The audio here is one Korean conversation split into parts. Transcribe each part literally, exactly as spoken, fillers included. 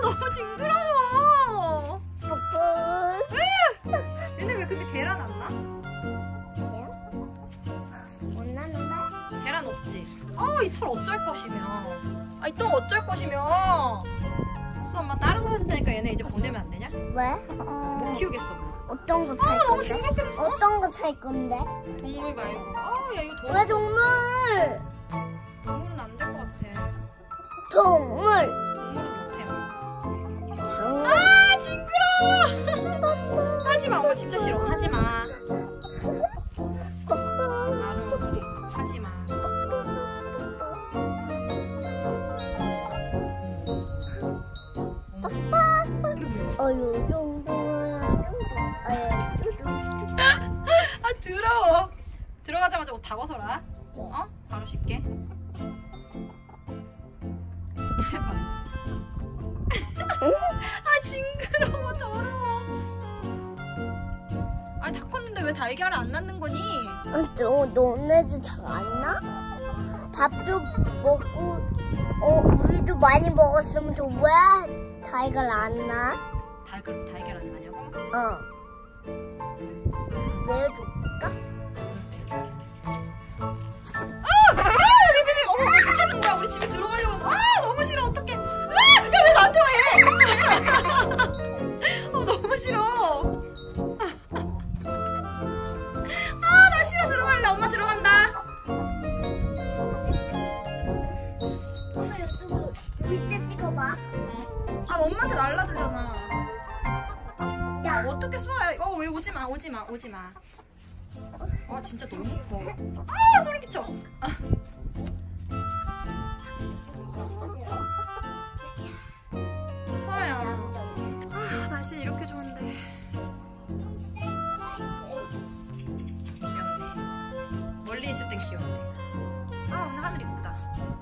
너무 징그러워. 뽀뽀. 얘네 왜 근데 계란 안 나? 못 나는데? 계란 없지? 아, 이 털 어쩔 것이며. 아, 이 털 어쩔 것이며. 수아 엄마 다른 거 해줄 테니까 얘네 이제 보내면 안 되냐? 왜? 못 키우겠어, 뭐. 어떤 거 살 아, 너무 건데? 징그럽게 생겼어. 어떤 거 살 건데? 동물 말고. 아, 야, 이거 더워. 왜 동물? 동물은 안 될 것 같아. 동물. 동물은 못해. 동물. 아, 징그러워. 하지 마, 엄마 진짜 싫어. 하지 마. 나는 하지 마. 어유 정도야. 아, 더러워. 들어가자마자 옷 다 벗어라. 어? 바로 씻게. 아, 징그러워, 더러워. 아니, 다 컸는데 왜 달걀을 안 낳는 거니? 너 너네들 잘 안 나? 밥도 먹고 어 물도 많이 먹었으면 저 왜 달걀 안 나? 달걀, 달걀 안 나냐고? 어. 내려줄까? 아! 아! 베베베! 어머, 미쳤는 거야. 우리 집에 들어가려고. 아! 너무 싫어. 어떡해. 아! 야, 왜 나한테 와, 얘! 어, 너무 싫어. 아, 나 싫어. 들어갈래. 엄마 들어간다. 엄마 이쪽으로 밑에 찍어봐. 아, 엄마한테 날라들잖아. 야, 아, 어떻게 수아야. 어, 왜 오지 마. 오지 마. 오지 마. 아, 진짜 너무 커. 아, 소리 끼쳐. 아. 수아야. 아, 날씨 이렇게 좋은데. 귀엽네. 멀리 있을 땐 귀엽네. 아, 오늘 하늘 이쁘다.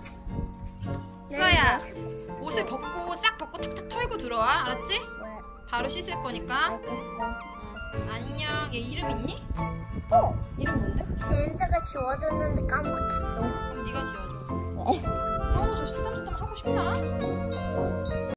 수아야, 옷을 벗고 싹 벗고 탁탁 털고 들어와. 알았지? 왜? 바로 씻을 거니까. 알겠어. 어. 안녕. 얘 이름 있니? 어, 이름 뭔데? 렌즈가 지워졌는데 까먹었어. 그럼 네가 지어줘. 왜? 어, 저 쓰담쓰담 하고 싶나?